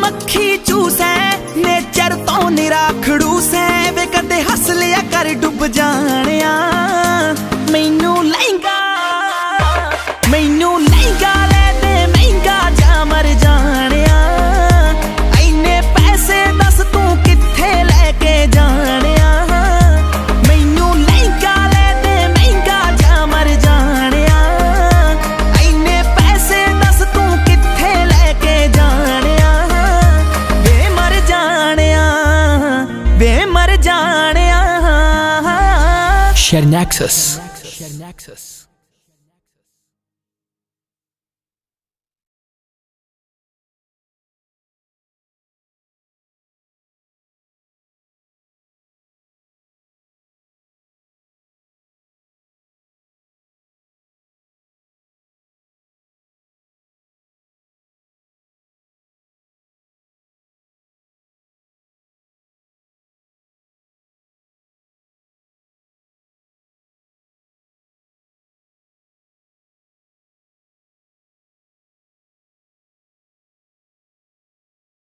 मक्खी चूसै नेचर तो निरा खड़ूस है वे कदे हस लिया कर डुब जानिया मैनू लहंगा ले दे महंगा जा मर जानिया इन्ने पैसे दस तू कित्थे लेके जानिया मैनू लहंगा ले दे महंगा जा मर जानिया इन्ने पैसे दस तू कित्थे लेके जानिया वे मर जानिया Share Nexus.